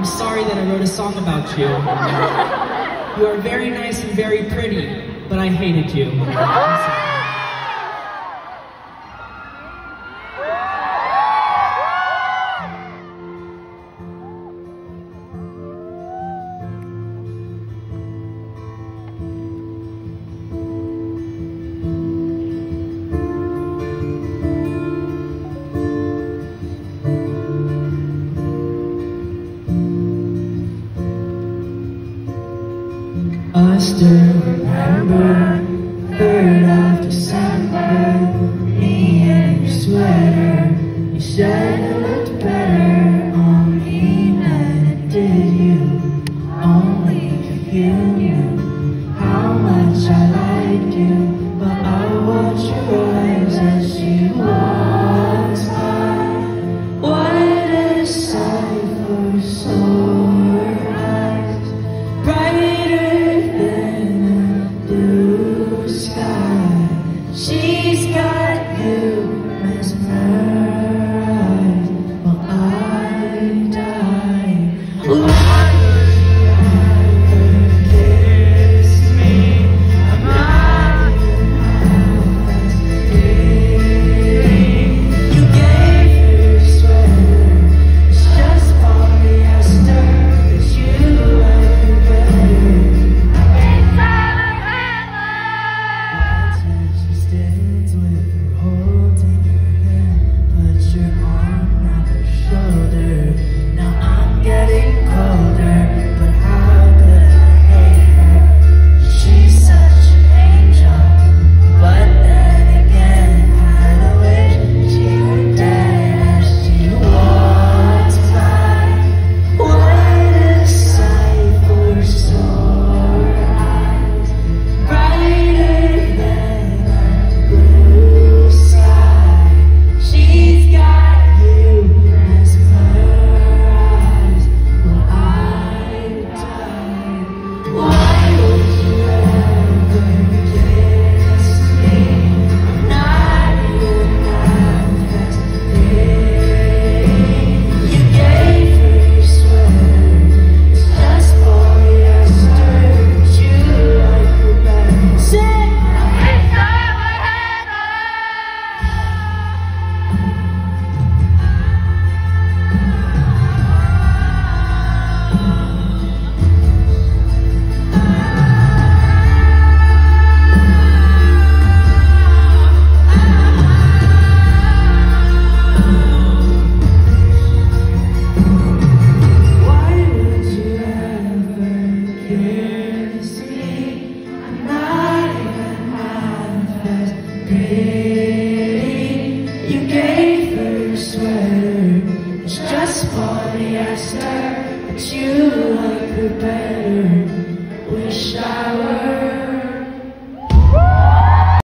I'm sorry that I wrote a song about you. You are very nice and very pretty, but I hated you. I still remember 3rd of December, me in your sweater. You said it looked better on me than it did you. Only if you knew how much I liked you. But I watch your eyes as you walk by. What a sight for sore eyes, brighter than blue sky. She's got you mesmerized while I die. Why would you ever kiss me? I'm not even half kidding. You gave her sweater, it's just polyester, but you like her better. She's danced with her holding her hand, put your arm around her shoulder. Now I'm getting colder, but how could I hate her? She's such an angel, but then again I wish she were dead as she walks by. What a sight for sore eyes, brighter than blue sky. She's got you mesmerized while I die. Why would you ever kiss me? I'm not even half kidding. You gave her your sweater, it's just polyester, but you like her better. Say why would you ever kiss me? I'm not even half as pretty. You gave her your sweater, it's just polyester, but you like her better.